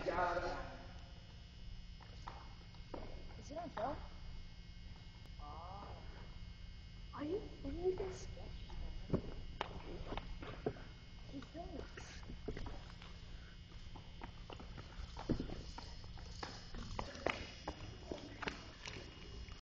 Is it on film? Oh. Are you filming this?